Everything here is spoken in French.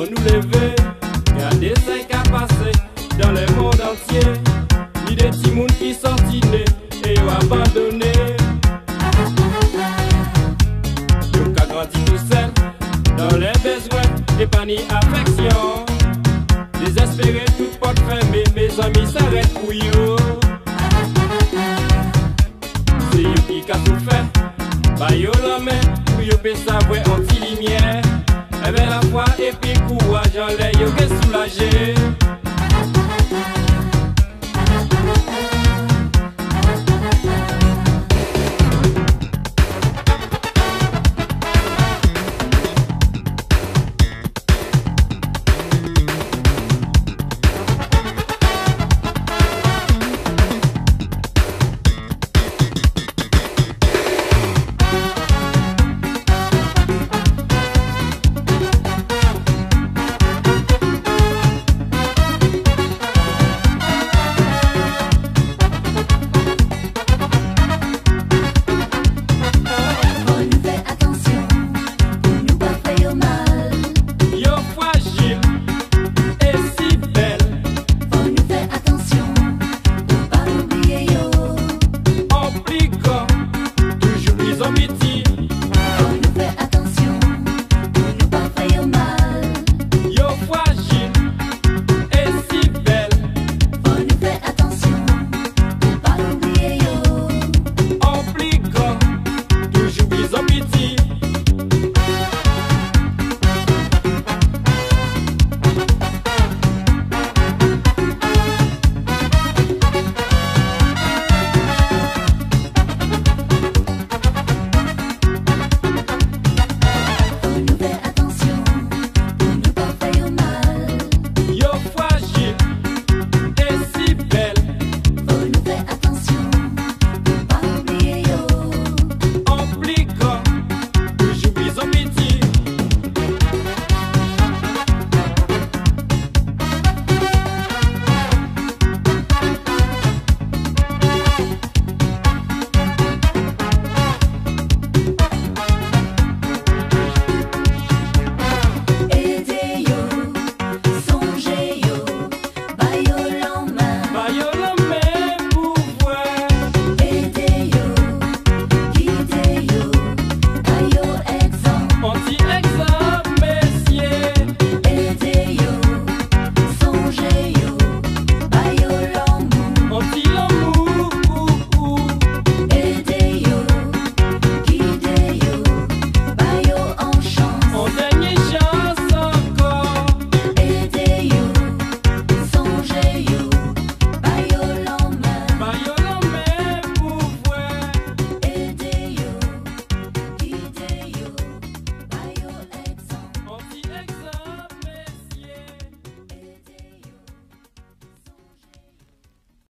faut nous lever. Regardez ce qui a passé dans le monde entier. Il y a des petits mouns qui sont nés et ont abandonné. Nous qui grandi tout seul dans les besoins et pas ni affection. Désespéré, tout porte fermée, mes amis s'arrêtent pour yo. C'est yo qui a tout fait, bah yo la main, pour yo peut savoir anti-lumière. Avec la foi et puis courage en l'air, yo qu'est soulagé.